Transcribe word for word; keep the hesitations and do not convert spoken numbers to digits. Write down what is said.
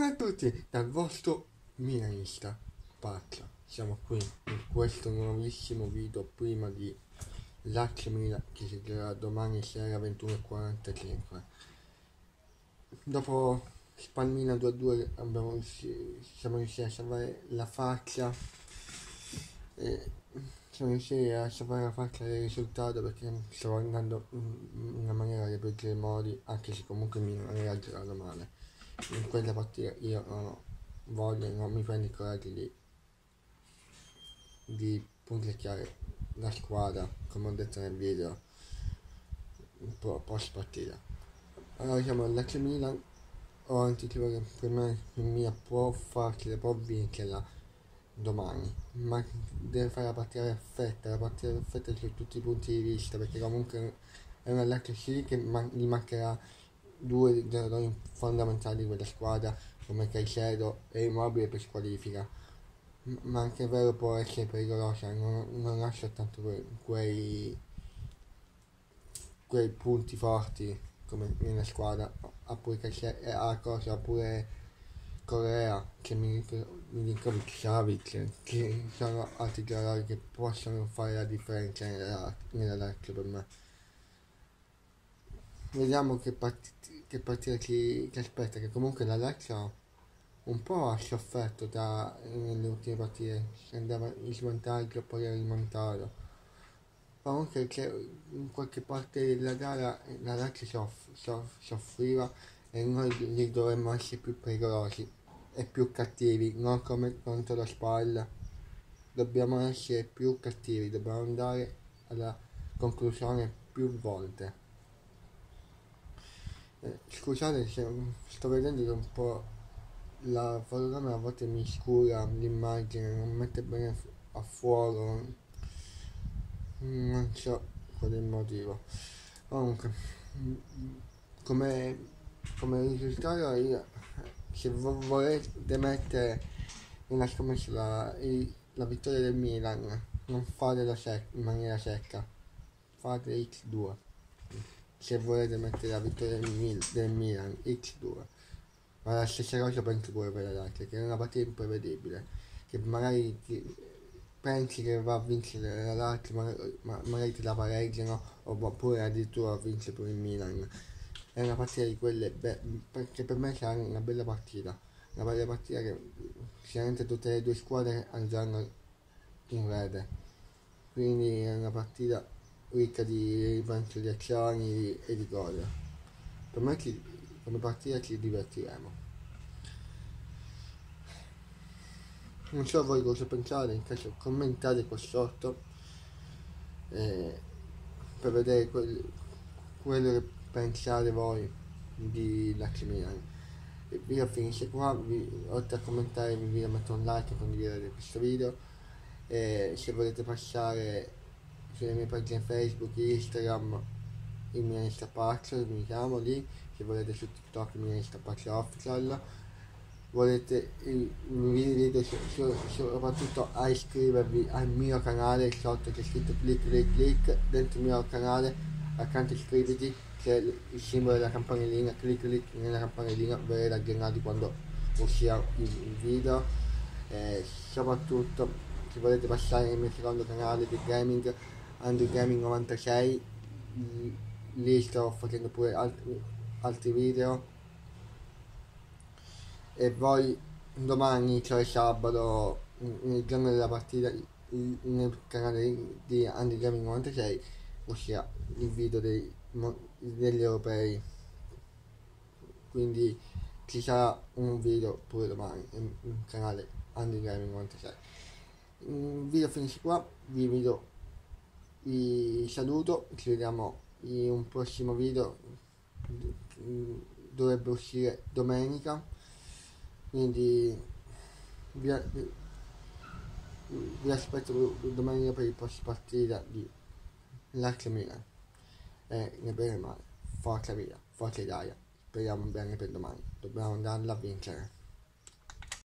a tutti dal vostro milanista Pacchia. Siamo qui in questo nuovissimo video prima di Lazio Milan che si giocherà domani sera ventuno e quarantacinque. Dopo Spalmina due a due abbiamo, siamo riusciti a salvare la faccia e siamo riusciti a salvare la faccia del risultato perché stavo andando in una maniera dei peggiori modi, anche se comunque mi non era girato male. In quella partita io non ho voglia, non mi prendo il coraggio di, di punzecchiare la squadra, come ho detto nel video un po' post partita. Allora siamo al Lazio Milan, ho anticipato che per me il Milan può farcela, può vincerla domani, ma deve fare la partita perfetta, la partita perfetta su tutti i punti di vista, perché comunque è una Lazio sì che man- gli mancherà due giocatori fondamentali di quella squadra come Caicedo e Immobile per squalifica, ma anche è vero può essere pericolosa, non, non lascia tanto que- quei, quei punti forti come nella squadra, ha pure Caicedo, ha cosa, ha pure Correa, che mi, Milinkovic, Savic, che sono altri giocatori che possono fare la differenza nella, nella Lazio per me. Vediamo che, part- che partita ci, ci aspetta, che comunque la Lazio un po' ha sofferto da, nelle ultime partite, andava in svantaggio poi ha rimontato. Comunque che in qualche parte della gara la Lazio soff- soff- soffriva e noi li dovremmo essere più pericolosi e più cattivi, non come contro la Spalla. Dobbiamo essere più cattivi, dobbiamo andare alla conclusione più volte. Eh, scusate se sto vedendo che un po' la fotocamera a volte mi scura l'immagine, non mette bene a fuoco, non so qual è il motivo. Comunque, come, come risultato io, se vo- volete mettere una scommessa la, il- la vittoria del Milan, non fatela sec- in maniera secca, fate X due. Se volete mettere la vittoria del, Mil- del Milan X due, ma la stessa cosa penso pure per l'altro, che è una partita imprevedibile, che magari ti, pensi che va a vincere la Lazio, ma, ma, magari ti la pareggiano oppure addirittura vince pure il Milan. È una partita di quelle be- perché per me sarà una bella partita, una bella partita che sicuramente tutte le due squadre andranno in rete, quindi è una partita ricca di rivendicazioni e di gol. Per me ci, come partita ci divertiremo. Non so voi cosa pensate, in caso commentate qua sotto eh, per vedere quel, quello che pensate voi di Lazio Milan. Il video finisce qua, vi, oltre a commentare vi invito a mettere un like e condividere questo video, e se volete passare sulle mie pagine Facebook, Instagram, il Milanista Pazzo, mi chiamo lì, se volete su TikTok il Milanista Pazzo Official, volete il video su, su, soprattutto a iscrivervi al mio canale sotto c'è scritto clic clic clic dentro il mio canale, accanto iscriviti c'è il simbolo della campanellina, clic clic nella campanellina, verrete aggiornati quando uscirà il, il video. Eh, soprattutto se volete passare nel mio secondo canale di gaming, Andrew Gaming novantasei, lì sto facendo pure altri, altri video, e poi domani, cioè sabato, nel giorno della partita, nel canale di Andrew Gaming novantasei uscirà il video dei, degli europei, quindi ci sarà un video pure domani nel canale Andrew Gaming novantasei. Il video finisce qua, vi, video, vi saluto, ci vediamo in un prossimo video, dovrebbe uscire domenica, quindi vi, vi aspetto domenica per il post partita di Lazio Milan e ne bene male, forza via, forza Italia, speriamo bene per domani, dobbiamo andarla a vincere.